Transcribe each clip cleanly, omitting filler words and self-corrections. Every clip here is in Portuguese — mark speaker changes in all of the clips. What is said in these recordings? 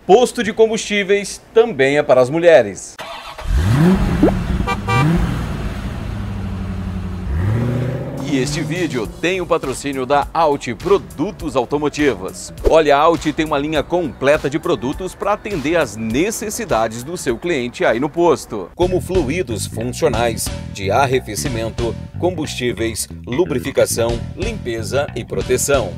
Speaker 1: posto de combustíveis também é para as mulheres. E este vídeo tem o patrocínio da Audi Produtos Automotivos. Olha, a Audi tem uma linha completa de produtos para atender às necessidades do seu cliente aí no posto, como fluidos funcionais, de arrefecimento, combustíveis, lubrificação, limpeza e proteção.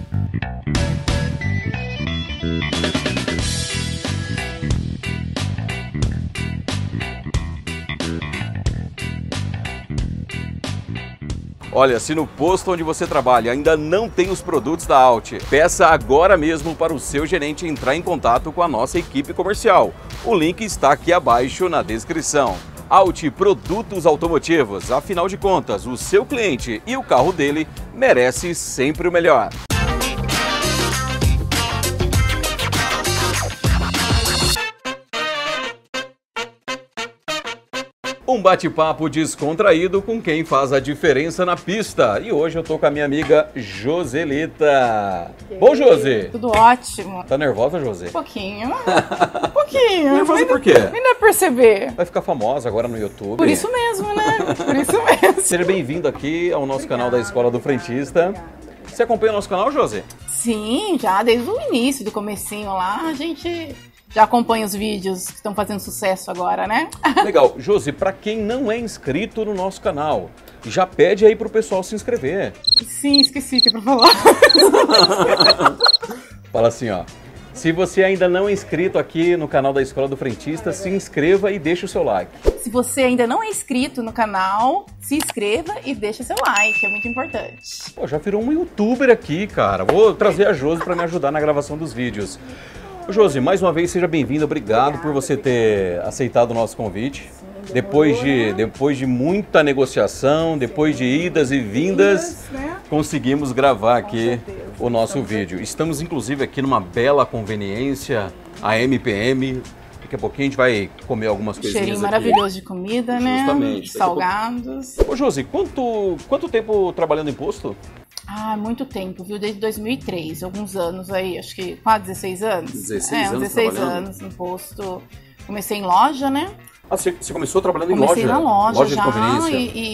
Speaker 1: Olha, se no posto onde você trabalha ainda não tem os produtos da Audi, peça agora mesmo para o seu gerente entrar em contato com a nossa equipe comercial. O link está aqui abaixo na descrição. Audi Produtos Automotivos, afinal de contas, o seu cliente e o carro dele merece sempre o melhor. Um bate-papo descontraído com quem faz a diferença na pista. E hoje eu tô com a minha amiga Joselita. Bom, Josi?
Speaker 2: Tudo ótimo.
Speaker 1: Tá nervosa, Josi?
Speaker 2: Um pouquinho. Um pouquinho.
Speaker 1: Nervosa por quê?
Speaker 2: Ainda perceber.
Speaker 1: Vai ficar famosa agora no YouTube.
Speaker 2: Por isso mesmo, né? Por isso mesmo.
Speaker 1: Seja bem-vindo aqui ao nosso canal da Escola do Frentista. Você acompanha o nosso canal, Josi?
Speaker 2: Sim, já desde o início, do comecinho lá, a gente já acompanha os vídeos que estão fazendo sucesso agora, né?
Speaker 1: Legal. Josi, para quem não é inscrito no nosso canal, já pede aí pro pessoal se inscrever.
Speaker 2: Sim, esqueci que é pra falar.
Speaker 1: Fala assim, ó. Se você ainda não é inscrito aqui no canal da Escola do Frentista, se inscreva e deixe o seu like.
Speaker 2: Se você ainda não é inscrito no canal, se inscreva e deixa seu like, é muito importante.
Speaker 1: Pô, já virou um youtuber aqui, cara. Vou trazer a Josi para me ajudar na gravação dos vídeos. Josi, mais uma vez, seja bem-vinda. Obrigado por você ter aceitado o nosso convite. Depois de muita negociação, depois de idas e vindas, conseguimos gravar aqui o nosso vídeo. Estamos, inclusive, aqui numa bela conveniência, a MPM. Daqui a pouquinho a gente vai comer algumas coisinhas
Speaker 2: Cheirinho
Speaker 1: aqui.
Speaker 2: Maravilhoso de comida, né?
Speaker 1: Justamente.
Speaker 2: Salgados.
Speaker 1: Ô, Josi, quanto tempo trabalhando em posto?
Speaker 2: Ah, muito tempo, viu? Desde 2003, alguns anos aí, acho que quase 16 anos.
Speaker 1: 16 anos
Speaker 2: 16
Speaker 1: trabalhando?
Speaker 2: anos no posto. Comecei em loja, né?
Speaker 1: Ah, você começou trabalhando em loja?
Speaker 2: Comecei na loja já,
Speaker 1: de conveniência?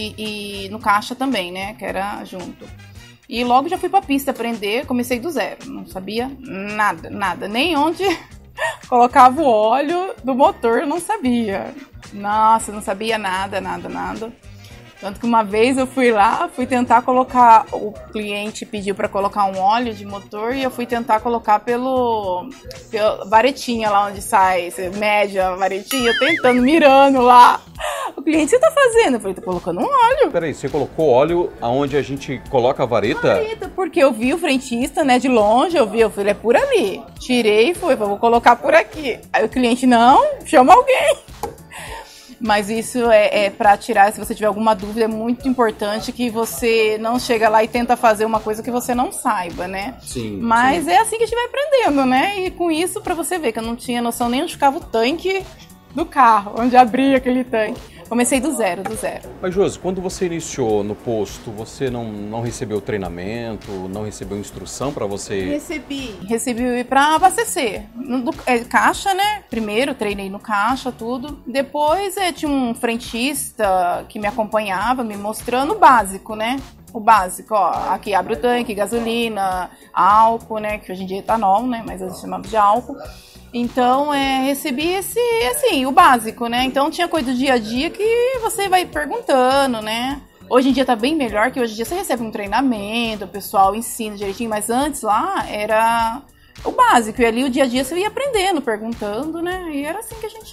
Speaker 2: e no caixa também, né? Que era junto. E logo já fui pra pista aprender, comecei do zero. Não sabia nada. Nem onde colocava o óleo do motor, eu não sabia. Nossa, não sabia nada. Tanto que uma vez eu fui lá, fui tentar colocar, o cliente pediu para colocar um óleo de motor e eu fui tentar colocar pela varetinha lá onde sai, você mede a varetinha, eu tentando, mirando lá. O cliente, o que você tá fazendo? Eu falei, tô colocando um óleo.
Speaker 1: Peraí, você colocou óleo aonde a gente coloca a vareta?
Speaker 2: Porque eu vi o frentista, né, de longe, eu falei, é por ali. Tirei e vou colocar por aqui. Aí o cliente, não, chama alguém. Mas isso é para tirar, se você tiver alguma dúvida, é muito importante que você não chega lá e tenta fazer uma coisa que você não saiba, né?
Speaker 1: Sim.
Speaker 2: Mas
Speaker 1: sim.
Speaker 2: é assim que a gente vai aprendendo, né? E com isso, para você ver que eu não tinha noção nem onde ficava o tanque do carro, onde abria aquele tanque. Comecei do zero.
Speaker 1: Mas, Josi, quando você iniciou no posto, você não recebeu treinamento, não recebeu instrução para você?
Speaker 2: Recebi para abastecer. Caixa, né? Primeiro treinei no caixa, tudo. Depois tinha um frentista que me acompanhava, me mostrando o básico, né? O básico, ó, aqui abre o tanque, gasolina, álcool, né? Que hoje em dia é etanol, né? Mas a gente chamava de álcool. Então, recebi o básico, né? Então, tinha coisa do dia a dia que você vai perguntando, né? Hoje em dia tá bem melhor, que hoje em dia você recebe um treinamento, o pessoal ensina direitinho, mas antes lá era o básico. E ali o dia a dia você ia aprendendo, perguntando, né? E era assim que a gente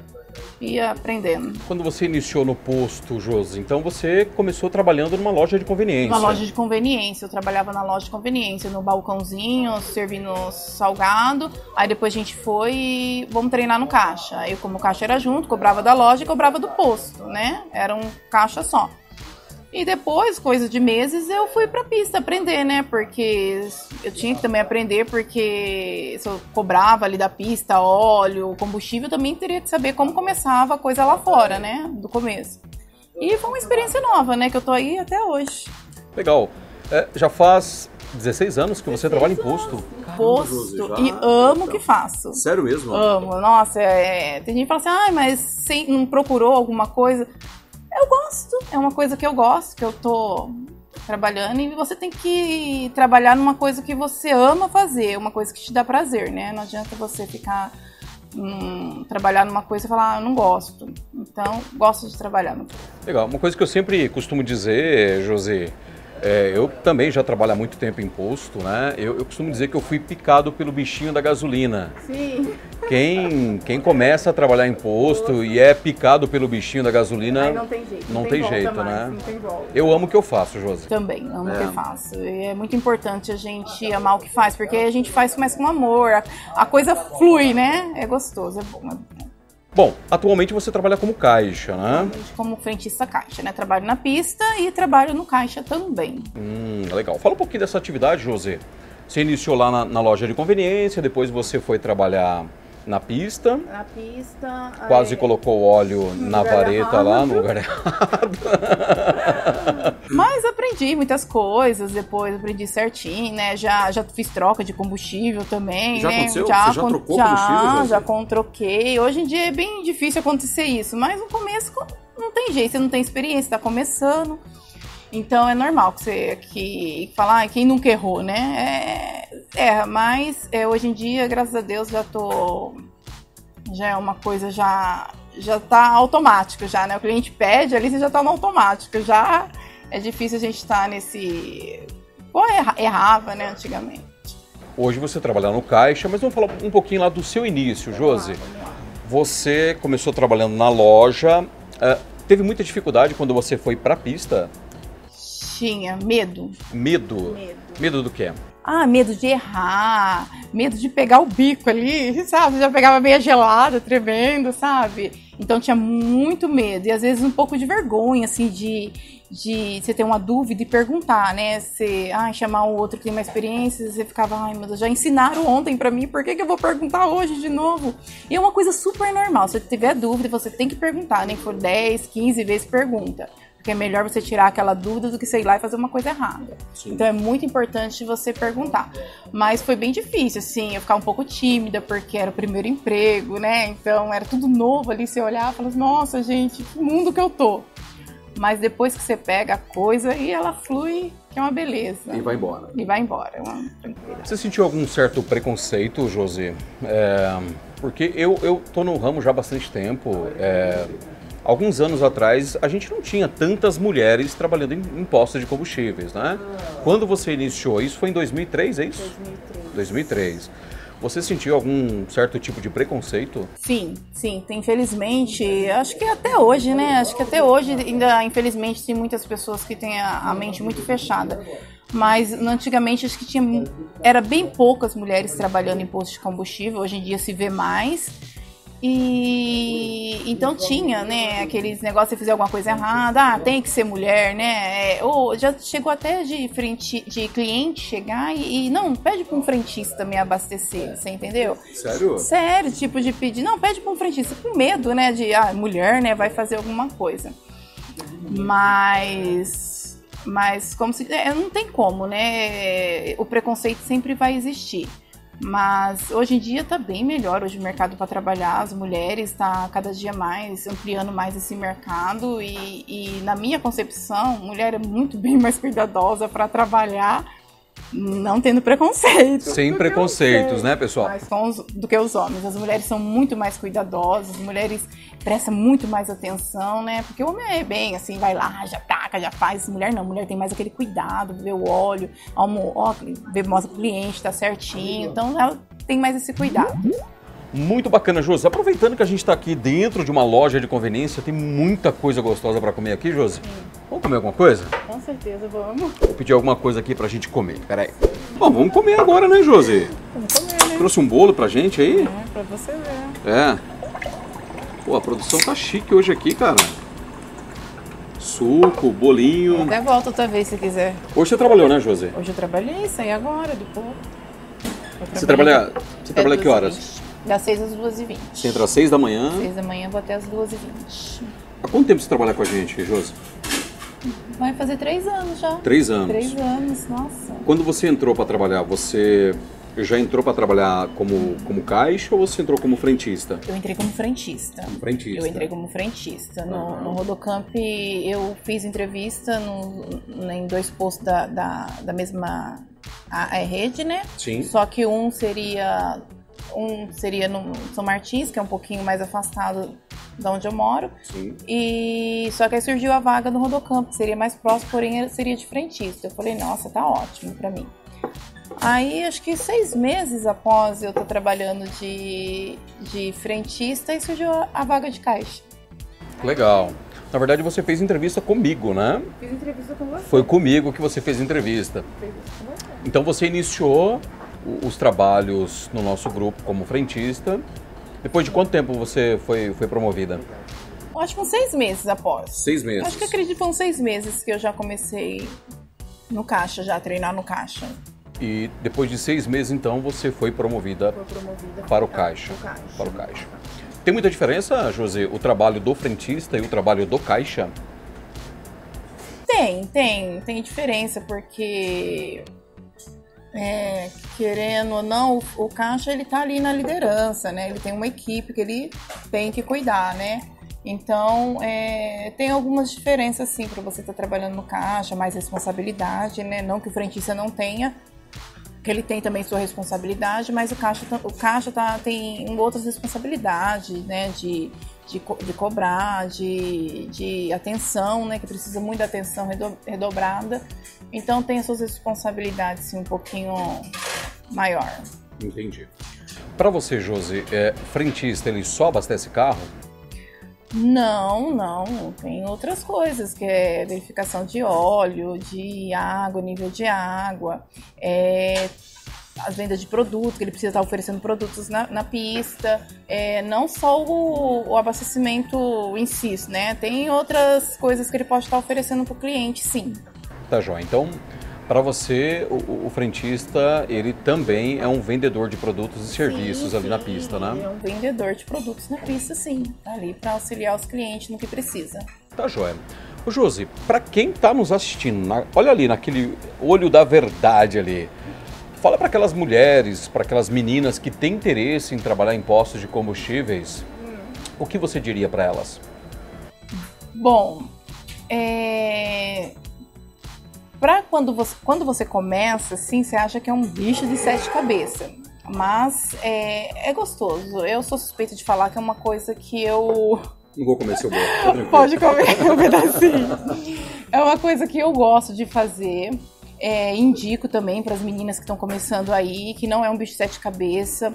Speaker 2: ia aprendendo.
Speaker 1: Quando você iniciou no posto, Josi, então você começou trabalhando numa loja de conveniência.
Speaker 2: Uma loja de conveniência, eu trabalhava na loja de conveniência, no balcãozinho, servindo salgado. Aí depois a gente foi e vamos treinar no caixa. Aí como o caixa era junto, cobrava da loja e cobrava do posto, né? Era um caixa só. E depois, coisa de meses, eu fui pra pista aprender, né? Porque eu tinha que também aprender, porque se eu cobrava ali da pista óleo, combustível, eu também teria que saber como começava a coisa lá fora, né? Do começo. E foi uma experiência nova, né? Que eu tô aí até hoje.
Speaker 1: Legal. Já faz 16 anos que você trabalha em posto.
Speaker 2: Posto e amo o que faço.
Speaker 1: Sério mesmo?
Speaker 2: Amo. Nossa, tem gente que fala assim, mas não procurou alguma coisa? Eu gosto, é uma coisa que eu gosto, que eu tô trabalhando, e você tem que trabalhar numa coisa que você ama fazer, uma coisa que te dá prazer, né? Não adianta você ficar trabalhar numa coisa e falar, não gosto. Então, gosto de trabalhar.
Speaker 1: Legal. Uma coisa que eu sempre costumo dizer, Josi, eu também já trabalho há muito tempo em posto, né? Eu costumo dizer que eu fui picado pelo bichinho da gasolina.
Speaker 2: Sim.
Speaker 1: Quem começa a trabalhar em posto e é picado pelo bichinho da gasolina,
Speaker 2: não tem jeito.
Speaker 1: Não tem jeito,
Speaker 2: mais,
Speaker 1: né?
Speaker 2: Não tem volta.
Speaker 1: Eu amo o que eu faço, Josi.
Speaker 2: Também, amo o que eu faço. E é muito importante a gente amar o que faz, porque a gente faz mais com amor, a coisa flui, né? É gostoso, é bom.
Speaker 1: Bom, atualmente você trabalha como caixa, né?
Speaker 2: Como frentista caixa, né? Trabalho na pista e trabalho no caixa também.
Speaker 1: Legal. Fala um pouquinho dessa atividade, José. Você iniciou lá na loja de conveniência, depois você foi trabalhar na pista.
Speaker 2: Na pista.
Speaker 1: Quase colocou óleo na vareta lá no lugar errado.
Speaker 2: Mas aprendi muitas coisas, depois aprendi certinho, né? Já fiz troca de combustível também,
Speaker 1: já
Speaker 2: né?
Speaker 1: Aconteceu? Você já trocou combustível?
Speaker 2: Já troquei. Hoje em dia é bem difícil acontecer isso, mas no começo não tem jeito, você não tem experiência, tá começando. Então é normal que você falar, quem nunca errou, né? Mas hoje em dia, graças a Deus, já é uma coisa, já tá automático já, né? O cliente pede, ali você já tá no automático, já é difícil a gente estar nesse... errava, né, antigamente.
Speaker 1: Hoje você trabalha no caixa, mas vamos falar um pouquinho lá do seu início, Josi. Você começou trabalhando na loja, teve muita dificuldade quando você foi pra pista?
Speaker 2: Tinha medo.
Speaker 1: Medo? Medo do quê?
Speaker 2: Medo de errar, medo de pegar o bico ali, sabe? Já pegava meia gelada, tremendo, sabe? Então tinha muito medo e às vezes um pouco de vergonha, assim, de você ter uma dúvida e perguntar, né? Você, chamar o outro que tem mais experiência, você ficava, meu Deus, já ensinaram ontem pra mim, por que eu vou perguntar hoje de novo? E é uma coisa super normal, se você tiver dúvida, você tem que perguntar, nem que for 10, 15 vezes pergunta. Porque é melhor você tirar aquela dúvida do que você ir lá e fazer uma coisa errada. Sim. Então é muito importante você perguntar. Mas foi bem difícil, assim, eu ficar um pouco tímida, porque era o primeiro emprego, né? Então era tudo novo ali, você olhar e falar, nossa, gente, que mundo que eu tô. Mas depois que você pega a coisa e ela flui, que é uma beleza.
Speaker 1: E vai embora.
Speaker 2: É uma tranquilidade.
Speaker 1: Você sentiu algum certo preconceito, Josi? Porque eu tô no ramo já há bastante tempo. Alguns anos atrás, a gente não tinha tantas mulheres trabalhando em postos de combustíveis, né? Quando você iniciou, isso foi em 2003, é isso? 2003. Você sentiu algum certo tipo de preconceito? Sim.
Speaker 2: Infelizmente, acho que até hoje, né? Acho que até hoje ainda, infelizmente, tem muitas pessoas que têm a mente muito fechada. Mas antigamente acho que era bem poucas mulheres trabalhando em postos de combustível. Hoje em dia se vê mais. E então tinha, né, aqueles negócios de fazer alguma coisa errada, tem que ser mulher, né? Ou já chegou até de cliente chegar e não, pede para um frentista me abastecer, você entendeu?
Speaker 1: Sério?
Speaker 2: Sério, tipo de pedir, não, pede para um frentista, com medo, né, de mulher, né, vai fazer alguma coisa. Mas como se não tem como, né? O preconceito sempre vai existir. Mas hoje em dia está bem melhor, hoje o mercado para trabalhar, as mulheres está cada dia mais ampliando mais esse mercado e na minha concepção, mulher é muito bem mais cuidadosa para trabalhar, não tendo preconceito.
Speaker 1: Sem preconceitos, né, pessoal?
Speaker 2: Mais do que os homens. As mulheres são muito mais cuidadosas, as mulheres prestam muito mais atenção, né? Porque o homem é bem assim, vai lá, já taca, já faz. Mulher não, mulher tem mais aquele cuidado, vê o óleo, mostra o cliente, tá certinho. Então ela tem mais esse cuidado.
Speaker 1: Muito bacana, Josi. Aproveitando que a gente está aqui dentro de uma loja de conveniência, tem muita coisa gostosa para comer aqui, Josi. Vamos comer alguma coisa?
Speaker 2: Com certeza, vamos.
Speaker 1: Vou pedir alguma coisa aqui pra gente comer. Peraí. Bom, vamos comer agora, né, Josi?
Speaker 2: Vamos comer, né?
Speaker 1: Trouxe um bolo pra gente aí?
Speaker 2: Pra você ver.
Speaker 1: Pô, a produção tá chique hoje aqui, cara. Suco, bolinho.
Speaker 2: Até volta outra vez se quiser.
Speaker 1: Hoje você trabalhou, né, Josi?
Speaker 2: Hoje eu trabalhei, saí agora, depois.
Speaker 1: Você trabalha que horas?
Speaker 2: Das 6 às 2h20.
Speaker 1: Você entra às 6 da manhã?
Speaker 2: 6 da manhã, vou até às 2h20.
Speaker 1: Há quanto tempo você trabalha com a gente, Josi?
Speaker 2: Vai fazer 3 anos já.
Speaker 1: 3 anos.
Speaker 2: 3 anos, nossa.
Speaker 1: Quando você entrou para trabalhar, você já entrou para trabalhar como caixa ou você entrou como frentista?
Speaker 2: Eu entrei como frentista.
Speaker 1: Frentista.
Speaker 2: Eu entrei como frentista. No Rodocamp eu fiz entrevista em 2 postos da mesma rede, né?
Speaker 1: Sim.
Speaker 2: Só que um seria no São Martins, que é um pouquinho mais afastado de onde eu moro.
Speaker 1: Sim.
Speaker 2: E só que aí surgiu a vaga no Rodocamp, que seria mais próximo, porém seria de frentista. Eu falei, nossa, tá ótimo pra mim. Aí, acho que 6 meses após eu estar trabalhando de frentista, e surgiu a vaga de caixa.
Speaker 1: Legal. Na verdade, você fez entrevista comigo, né?
Speaker 2: Fiz entrevista com você.
Speaker 1: Foi comigo que você fez entrevista. Então, você iniciou os trabalhos no nosso grupo como frentista. Depois de quanto tempo você foi promovida?
Speaker 2: Eu acho que uns 6 meses após.
Speaker 1: 6 meses.
Speaker 2: Acho que acredito que foram 6 meses que eu já comecei no caixa, já a treinar no caixa.
Speaker 1: E depois de 6 meses, então, você foi promovida para o caixa. Para o caixa. Tem muita diferença, José, o trabalho do frentista e o trabalho do caixa?
Speaker 2: Tem diferença, porque querendo ou não, o caixa ele tá ali na liderança, né? Ele tem uma equipe que ele tem que cuidar, né? Então, tem algumas diferenças, sim, para você estar trabalhando no caixa, mais responsabilidade, né? Não que o frentista não tenha, que ele tem também sua responsabilidade, mas o caixa tem outras responsabilidades, né? De cobrar, de atenção, né? Que precisa muito de atenção redobrada. Então, tem as suas responsabilidades, sim, um pouquinho maior.
Speaker 1: Entendi. Para você, Josi, frentista, ele só abastece carro?
Speaker 2: Não. Tem outras coisas, que é verificação de óleo, de água, nível de água, as vendas de produtos, que ele precisa estar oferecendo produtos na pista, não só o abastecimento em si, né? Tem outras coisas que ele pode estar oferecendo para o cliente, sim.
Speaker 1: Tá, joia. Então, para você, o frentista, ele também é um vendedor de produtos e serviços ali na pista, né?
Speaker 2: É um vendedor de produtos na pista, sim. Tá ali para auxiliar os clientes no que precisa.
Speaker 1: Tá, joia. Ô, Josi, para quem tá nos assistindo, olha ali, naquele olho da verdade ali, fala para aquelas mulheres, para aquelas meninas que têm interesse em trabalhar em postos de combustíveis, o que você diria para elas?
Speaker 2: Bom, quando você começa, assim, você acha que é um bicho de 7 cabeças. Mas é gostoso. Eu sou suspeita de falar que é uma coisa que eu...
Speaker 1: Não vou comer seu bolo.
Speaker 2: Pode comer um pedacinho. É uma coisa que eu gosto de fazer. Indico também para as meninas que estão começando aí, que não é um bicho de 7 cabeças.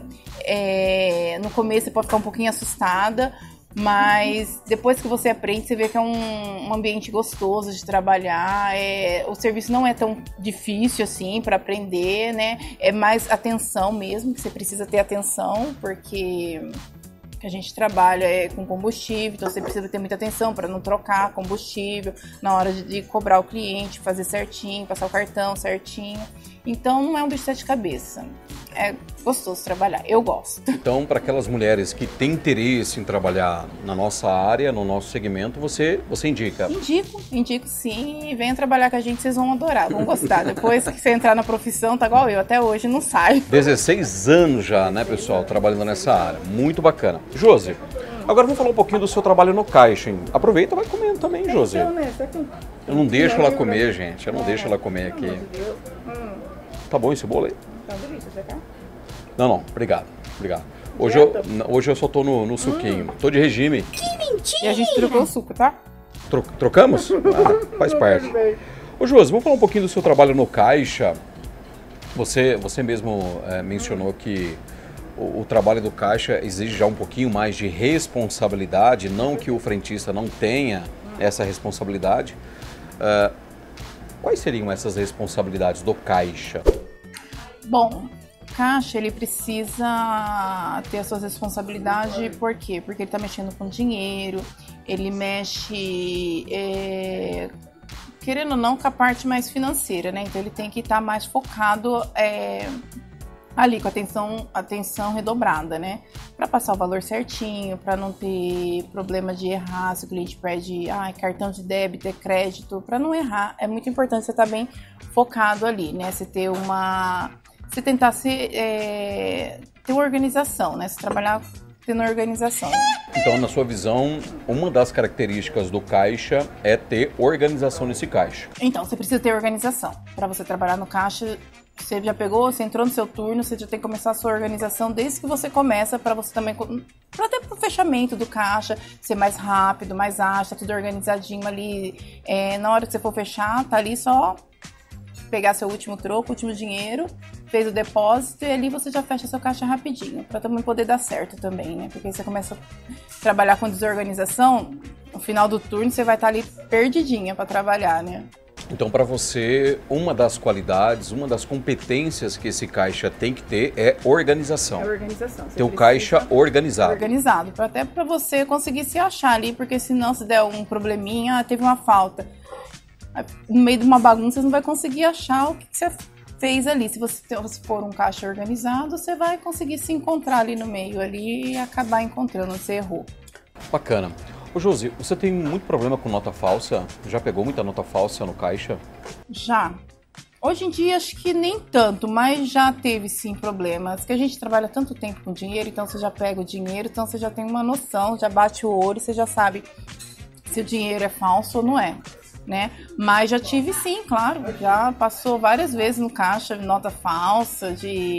Speaker 2: No começo você pode ficar um pouquinho assustada, mas depois que você aprende, você vê que é um ambiente gostoso de trabalhar. O serviço não é tão difícil assim para aprender, né? É mais atenção mesmo, que você precisa ter atenção, porque a gente trabalha com combustível, então você precisa ter muita atenção para não trocar combustível na hora de cobrar o cliente, fazer certinho, passar o cartão certinho. Então não é um bicho de 7 cabeças. É gostoso trabalhar, eu gosto.
Speaker 1: Então, para aquelas mulheres que têm interesse em trabalhar na nossa área, no nosso segmento, você indica?
Speaker 2: Indico sim, e venha trabalhar com a gente, vocês vão adorar, vão gostar. Depois que você entrar na profissão, tá igual eu, até hoje não sai.
Speaker 1: 16 anos já, né, pessoal, trabalhando nessa área. Muito bacana. Josi, agora vamos falar um pouquinho do seu trabalho no caixa, hein? Aproveita e vai comendo também, Josi. Eu não deixo ela comer, gente, eu não deixo ela comer aqui. Tá bom esse bolo aí?
Speaker 2: Tá delícia, você quer?
Speaker 1: Não, obrigado. Hoje eu só tô no suquinho. Tô de regime.
Speaker 2: Que mentira! E a gente trocou o suco, tá?
Speaker 1: Trocamos? Ah, faz parte. Ô, Josi, vamos falar um pouquinho do seu trabalho no caixa. Você mesmo mencionou que o trabalho do caixa exige já um pouquinho mais de responsabilidade, não que o frentista não tenha essa responsabilidade. Quais seriam essas responsabilidades do caixa?
Speaker 2: Bom, o caixa ele precisa ter as suas responsabilidades, por quê? Porque ele está mexendo com dinheiro, ele mexe, querendo ou não, com a parte mais financeira, né? Então ele tem que estar mais focado ali com atenção redobrada, né? Para passar o valor certinho, para não ter problema de errar, se o cliente pede cartão de débito, crédito, para não errar, é muito importante você estar bem focado ali, né? Você tentar ter uma organização, né? Você trabalhar tendo organização.
Speaker 1: Então, na sua visão, uma das características do caixa é ter organização nesse caixa.
Speaker 2: Então, você precisa ter organização. Para você trabalhar no caixa, você já pegou, você entrou no seu turno, você já tem que começar a sua organização desde que você começa, para você também, para até pro fechamento do caixa, ser mais rápido, mais ágil, tá tudo organizadinho ali. Na hora que você for fechar, tá ali só pegar seu último troco, último dinheiro, fez o depósito e ali você já fecha seu caixa rapidinho, para também poder dar certo também, né? Porque você começa a trabalhar com desorganização, no final do turno você vai estar ali perdidinha para trabalhar, né?
Speaker 1: Então, para você, uma das qualidades, uma das competências que esse caixa tem que ter é organização.
Speaker 2: É organização.
Speaker 1: Ter o caixa organizado.
Speaker 2: Organizado, até para você conseguir se achar ali, porque senão se der um probleminha, teve uma falta. No meio de uma bagunça, você não vai conseguir achar o que você fez ali. Se for um caixa organizado, você vai conseguir se encontrar ali no meio ali e acabar encontrando onde você errou.
Speaker 1: Bacana. Ô Josi, você tem muito problema com nota falsa? Já pegou muita nota falsa no caixa?
Speaker 2: Já. Hoje em dia acho que nem tanto, mas já teve sim problemas. Que a gente trabalha tanto tempo com dinheiro, então você já pega o dinheiro, então você já tem uma noção, já bate o olho, você já sabe se o dinheiro é falso ou não é. Né? Mas já tive sim, claro, já passou várias vezes no caixa nota falsa,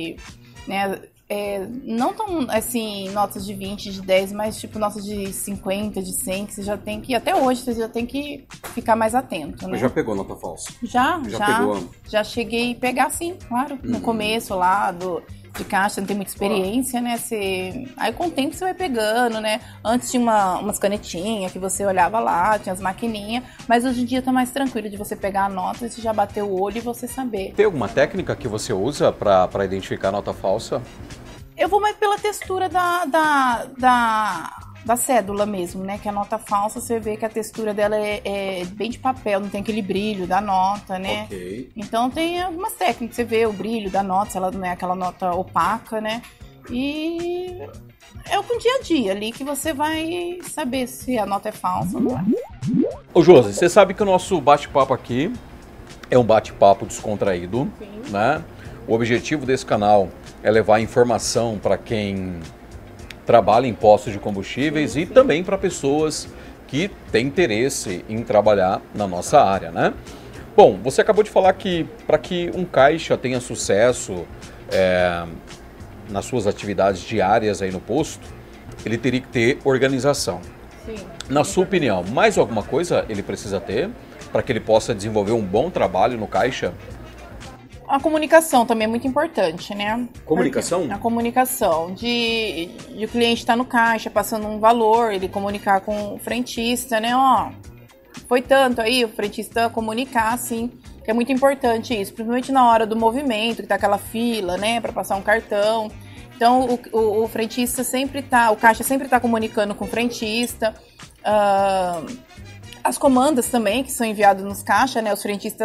Speaker 2: né, não tão assim, notas de 20, de 10, mas tipo notas de 50, de 100, que você já tem que, até hoje você já tem que ficar mais atento, né?
Speaker 1: Já pegou nota falsa?
Speaker 2: Já pegou? Já cheguei a pegar sim, claro, no começo lá de caixa, não tem muita experiência, né? Aí com o tempo você vai pegando, né? Antes tinha umas canetinhas que você olhava lá, tinha as maquininhas, mas hoje em dia tá mais tranquilo de você pegar a nota e você já bater o olho e você saber.
Speaker 1: Tem alguma técnica que você usa para identificar a nota falsa?
Speaker 2: Eu vou mais pela textura da cédula mesmo, né? Que a nota falsa, você vê que a textura dela é bem de papel, não tem aquele brilho da nota, né?
Speaker 1: Okay.
Speaker 2: Então tem algumas técnicas, você vê o brilho da nota, se ela não é aquela nota opaca, né? E é o dia a dia ali que você vai saber se a nota é falsa ou não é.
Speaker 1: Ô Josi, você sabe que o nosso bate-papo aqui é um bate-papo descontraído, sim, né? O objetivo desse canal é levar informação para quem trabalha em postos de combustíveis, sim, e também para pessoas que têm interesse em trabalhar na nossa área, né? Bom, você acabou de falar que para que um caixa tenha sucesso nas suas atividades diárias aí no posto, ele teria que ter organização.
Speaker 2: Sim.
Speaker 1: Na sua opinião, mais alguma coisa ele precisa ter para que ele possa desenvolver um bom trabalho no caixa?
Speaker 2: A comunicação também é muito importante, né?
Speaker 1: Comunicação?
Speaker 2: A comunicação de o cliente estar no caixa, passando um valor, ele comunicar com o frentista, né? Ó, foi tanto aí, o frentista comunicar, assim, que é muito importante isso, principalmente na hora do movimento, que tá aquela fila, né, para passar um cartão. Então, o frentista sempre tá, o caixa sempre tá comunicando com o frentista. As comandas também, que são enviadas nos caixas, né? Os frentistas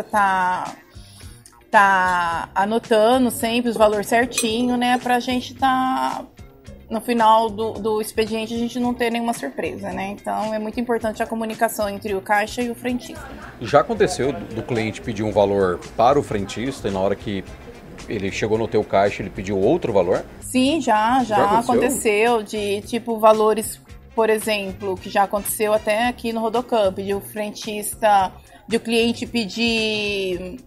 Speaker 2: tá anotando sempre os valores certinho, né? Pra gente no final do expediente, a gente não ter nenhuma surpresa, né? Então, é muito importante a comunicação entre o caixa e o frentista.
Speaker 1: Já aconteceu do cliente pedir um valor para o frentista e na hora que ele chegou no teu caixa, ele pediu outro valor?
Speaker 2: Sim, já aconteceu de, tipo, valores, por exemplo, que já aconteceu até aqui no Rodocamp, de o frentista, de o cliente pedir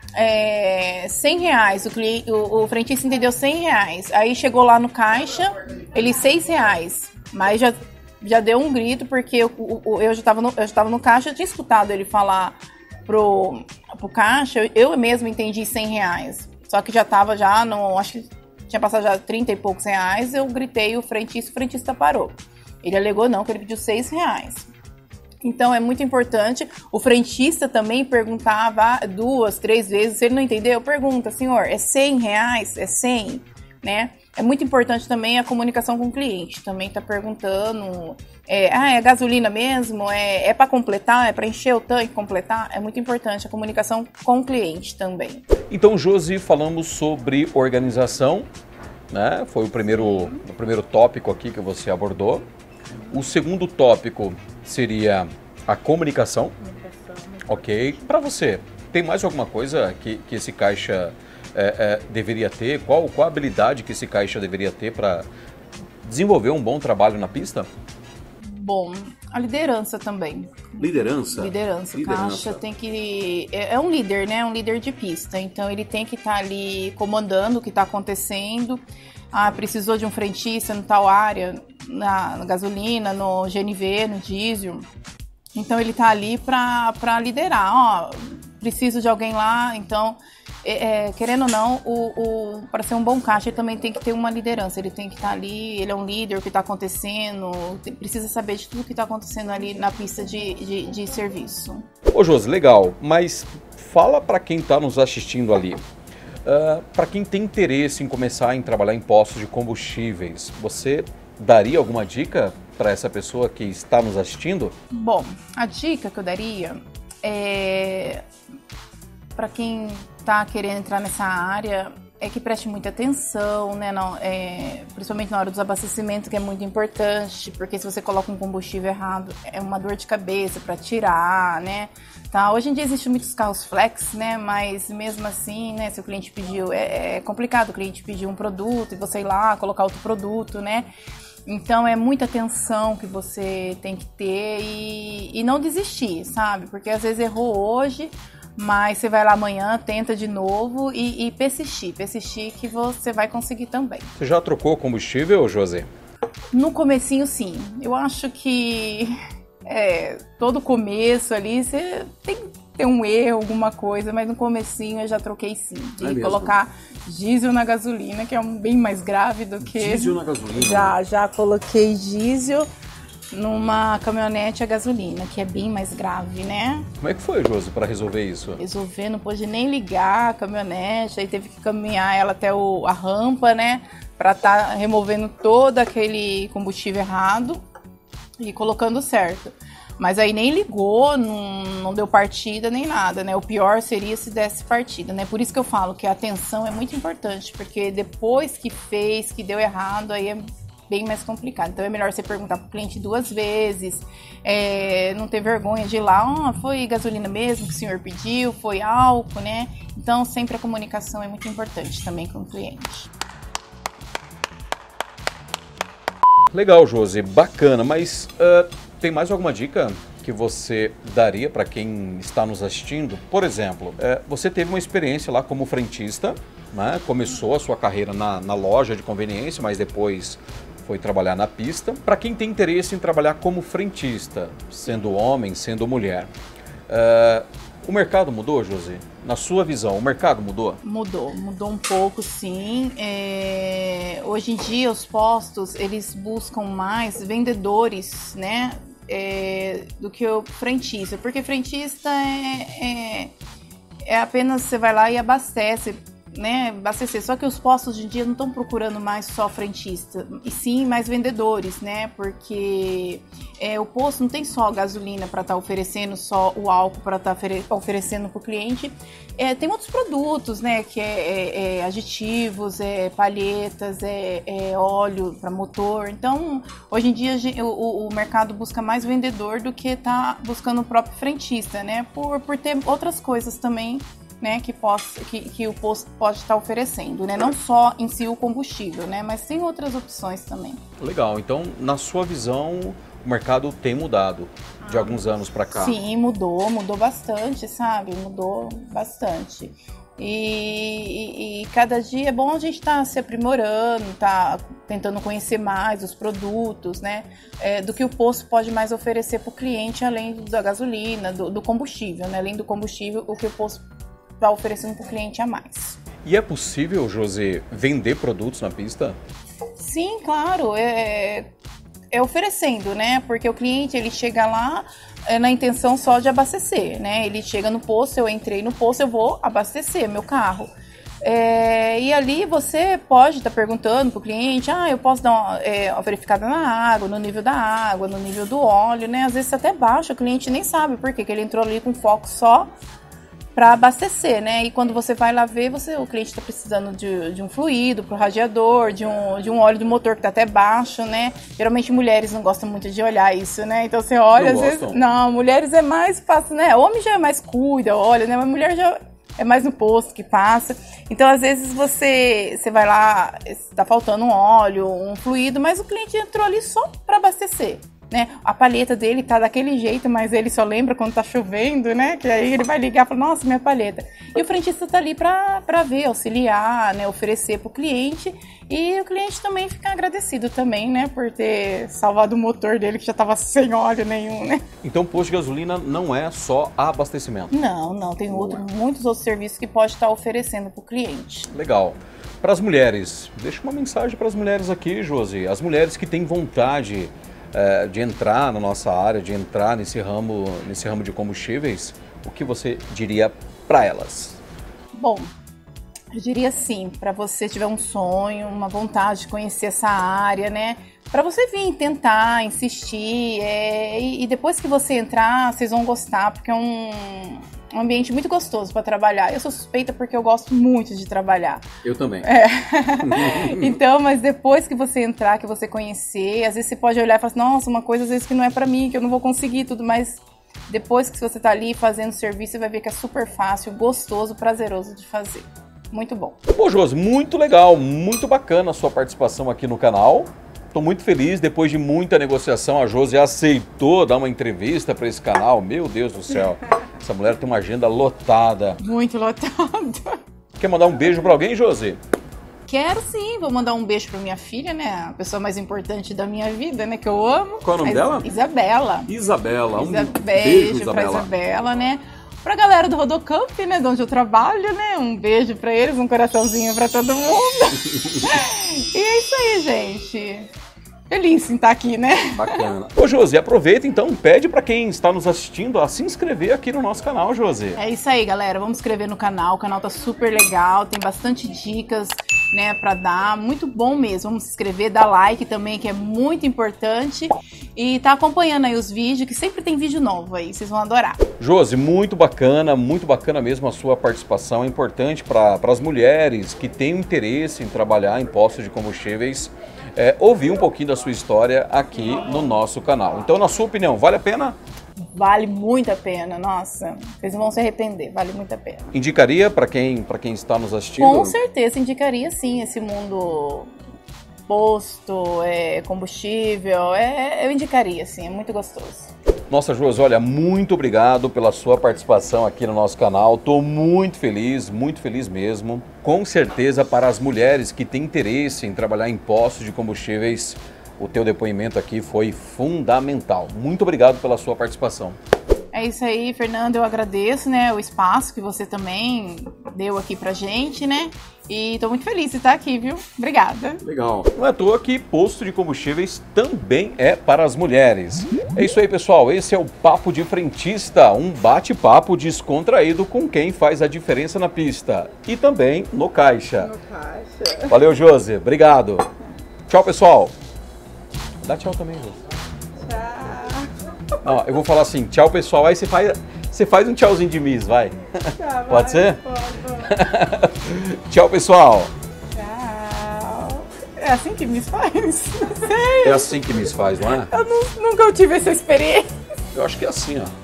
Speaker 2: R$100, o frentista entendeu R$100, aí chegou lá no caixa, ele R$6, mas já deu um grito, porque eu já estava no caixa, eu tinha escutado ele falar pro caixa, eu mesmo entendi R$100, só que já estava acho que tinha passado já 30 e poucos reais, eu gritei o frentista parou. Ele alegou não, que ele pediu R$6. Então é muito importante, o frentista também perguntava 2, 3 vezes, se ele não entendeu, pergunta, senhor, é R$100? É 100? Né? É muito importante também a comunicação com o cliente. Também tá perguntando, é gasolina mesmo? É para completar? É para encher o tanque, completar? É muito importante a comunicação com o cliente também.
Speaker 1: Então, Josi, falamos sobre organização, né? Foi o primeiro tópico aqui que você abordou. O segundo tópico seria a comunicação. Ok. Para você, tem mais alguma coisa que esse caixa deveria ter? Qual a habilidade que esse caixa deveria ter para desenvolver um bom trabalho na pista?
Speaker 2: Bom, a liderança também.
Speaker 1: Liderança?
Speaker 2: Liderança. O caixa tem que... É um líder, né? Um líder de pista. Então, ele tem que estar ali comandando o que está acontecendo. Precisou de um frentista em tal área, na gasolina, no GNV, no diesel. Então, ele está ali para liderar. Preciso de alguém lá. Então, querendo ou não, para ser um bom caixa, ele também tem que ter uma liderança. Ele tem que estar ali, ele é um líder, o que está acontecendo. Precisa saber de tudo o que está acontecendo ali na pista de serviço.
Speaker 1: Ô, Josi, legal. Mas fala para quem está nos assistindo ali. Para quem tem interesse em começar a trabalhar em postos de combustíveis, você daria alguma dica para essa pessoa que está nos assistindo?
Speaker 2: Bom, a dica que eu daria para quem está querendo entrar nessa área é que preste muita atenção, né? Principalmente na hora dos abastecimentos, que é muito importante, porque se você coloca um combustível errado, é uma dor de cabeça para tirar, né? Tá? Hoje em dia existem muitos carros flex, né? Mas mesmo assim, né? Se o cliente pediu, é complicado o cliente pedir um produto e você ir lá colocar outro produto, né? Então é muita atenção que você tem que ter e não desistir, sabe? Porque às vezes errou hoje, mas você vai lá amanhã, tenta de novo e persistir que você vai conseguir também.
Speaker 1: Você já trocou combustível, José?
Speaker 2: No comecinho, sim. Eu acho que todo começo ali você tem que ter um erro, alguma coisa, mas no comecinho eu já troquei sim. De colocar diesel na gasolina, que é bem mais grave do que...
Speaker 1: Diesel na gasolina?
Speaker 2: Já coloquei diesel numa caminhonete a gasolina, que é bem mais grave, né?
Speaker 1: Como é que foi, Josi, para resolver isso?
Speaker 2: Resolver, não pôde nem ligar a caminhonete, aí teve que caminhar ela até a rampa, né? Para estar removendo todo aquele combustível errado e colocando certo. Mas aí nem ligou, não deu partida nem nada, né? O pior seria se desse partida, né? Por isso que eu falo que a atenção é muito importante, porque depois que fez, que deu errado, aí é bem mais complicado. Então é melhor você perguntar pro cliente 2 vezes, não ter vergonha de ir lá, foi gasolina mesmo que o senhor pediu, foi álcool, né? Então sempre a comunicação é muito importante também com o cliente.
Speaker 1: Legal, Josi, bacana, mas tem mais alguma dica que você daria para quem está nos assistindo? Por exemplo, você teve uma experiência lá como frentista, né? Começou a sua carreira na loja de conveniência, mas depois foi trabalhar na pista. Para quem tem interesse em trabalhar como frentista, sendo homem, sendo mulher, o mercado mudou, Josi? Na sua visão, o mercado mudou?
Speaker 2: Mudou um pouco, sim. Hoje em dia, os postos, eles buscam mais vendedores, né? Do que o frentista. Porque frentista é apenas você vai lá e abastece, né, abastecer. Só que os postos hoje em dia não estão procurando mais só frentista, e sim mais vendedores, né? Porque o posto não tem só gasolina para estar oferecendo, só o álcool para estar oferecendo para o cliente. Tem outros produtos, né? Que aditivos, palhetas, óleo para motor. Então, hoje em dia o mercado busca mais vendedor do que tá buscando o próprio frentista, né? Por ter outras coisas também, né, que o posto pode estar oferecendo, né? Não só em si o combustível, né? Mas tem outras opções também.
Speaker 1: Legal. Então, na sua visão, o mercado tem mudado de alguns anos para cá?
Speaker 2: Sim, mudou bastante, sabe? Mudou bastante. E cada dia é bom a gente estar se aprimorando, tá tentando conhecer mais os produtos, né? Do que o posto pode mais oferecer para o cliente, além da gasolina, do combustível, né? Além do combustível, o que o posto está oferecendo para o cliente a mais.
Speaker 1: E é possível, José, vender produtos na pista?
Speaker 2: Sim, claro. Oferecendo, né? Porque o cliente, ele chega lá na intenção só de abastecer, né? Ele chega no posto, eu entrei no posto, eu vou abastecer meu carro. E ali você pode estar perguntando para o cliente, eu posso dar uma verificada na água, no nível da água, no nível do óleo, né? Às vezes até baixa, o cliente nem sabe por quê, que ele entrou ali com foco só para abastecer, né? E quando você vai lá ver, o cliente está precisando de um fluido para o radiador, de um óleo do motor que está até baixo, né? Geralmente mulheres não gostam muito de olhar isso, né? Então você olha, às vezes... Não, mulheres é mais fácil, né? Homem já é mais cuida, olha, né? Mas mulher já é mais no posto que passa. Então, às vezes, você vai lá, está faltando um óleo, um fluido, mas o cliente entrou ali só para abastecer, né? A palheta dele tá daquele jeito, mas ele só lembra quando tá chovendo, né? Que aí ele vai ligar e fala, nossa, minha palheta. E o frentista tá ali para ver, auxiliar, né? Oferecer pro cliente. E o cliente também fica agradecido também, né? Por ter salvado o motor dele, que já tava sem óleo nenhum, né?
Speaker 1: Então, posto de gasolina não é só abastecimento?
Speaker 2: Não. Tem muitos outros serviços que pode estar oferecendo pro cliente.
Speaker 1: Legal. Para as mulheres, deixa uma mensagem para as mulheres aqui, Josi. As mulheres que têm vontade de entrar na nossa área, de entrar nesse ramo de combustíveis, o que você diria para elas? Bom,
Speaker 2: eu diria assim, para você tiver um sonho, uma vontade de conhecer essa área, né? Para você vir tentar, insistir, e depois que você entrar, vocês vão gostar, porque é um ambiente muito gostoso para trabalhar. Eu sou suspeita porque eu gosto muito de trabalhar.
Speaker 1: Eu também.
Speaker 2: Então, mas depois que você entrar, que você conhecer, às vezes você pode olhar e falar assim, nossa, uma coisa às vezes que não é para mim, que eu não vou conseguir tudo, mas depois que você tá ali fazendo serviço, você vai ver que é super fácil, gostoso, prazeroso de fazer. Muito bom.
Speaker 1: Bom, Josi, muito legal, muito bacana a sua participação aqui no canal. Estou muito feliz, depois de muita negociação, a Josi aceitou dar uma entrevista para esse canal. Meu Deus do céu, essa mulher tem uma agenda lotada.
Speaker 2: Muito lotada.
Speaker 1: Quer mandar um beijo para alguém, Josi?
Speaker 2: Quero sim, vou mandar um beijo para minha filha, né? A pessoa mais importante da minha vida, né? Que eu amo.
Speaker 1: Qual é o nome dela?
Speaker 2: Isabela.
Speaker 1: Isabela,
Speaker 2: beijo para Isabela, né? Pra galera do Rodocamp, né, de onde eu trabalho, né, um beijo pra eles, um coraçãozinho pra todo mundo. E é isso aí, gente. Feliz em estar aqui, né?
Speaker 1: Bacana. Ô, Josi, aproveita então, pede pra quem está nos assistindo a se inscrever aqui no nosso canal, Josi.
Speaker 2: É isso aí, galera, vamos se inscrever no canal, o canal tá super legal, tem bastante dicas, né, pra dar, muito bom mesmo. Vamos se inscrever, dar like também, que é muito importante, e tá acompanhando aí os vídeos, que sempre tem vídeo novo aí, vocês vão adorar.
Speaker 1: Josi, muito bacana mesmo a sua participação, é importante para as mulheres que têm interesse em trabalhar em postos de combustíveis, ouvir um pouquinho da sua história aqui no nosso canal. Então, na sua opinião, vale a pena?
Speaker 2: Vale muito a pena, nossa, vocês vão se arrepender, vale muito a pena.
Speaker 1: Indicaria para quem está nos assistindo?
Speaker 2: Com certeza, indicaria sim, esse mundo posto, combustível, eu indicaria sim, é muito gostoso.
Speaker 1: Nossa, Josi, olha, muito obrigado pela sua participação aqui no nosso canal. Estou muito feliz mesmo. Com certeza, para as mulheres que têm interesse em trabalhar em postos de combustíveis, o teu depoimento aqui foi fundamental. Muito obrigado pela sua participação.
Speaker 2: É isso aí, Fernando, eu agradeço, né, o espaço que você também deu aqui pra gente, né, e tô muito feliz de estar aqui, viu? Obrigada.
Speaker 1: Legal. Não é à toa que posto de combustíveis também é para as mulheres. É isso aí, pessoal, esse é o Papo de Frentista, um bate-papo descontraído com quem faz a diferença na pista e também no caixa. Valeu, Josi, obrigado. Tchau, pessoal. Dá tchau também, Josi. Não, eu vou falar assim, tchau pessoal, aí você faz um tchauzinho de Miss, vai. Tá, pode ser? Pode. Tchau pessoal.
Speaker 2: Tchau. É assim que Miss faz? Não sei.
Speaker 1: É assim que Miss faz, não é?
Speaker 2: Eu nunca tive essa experiência.
Speaker 1: Eu acho que é assim, ó.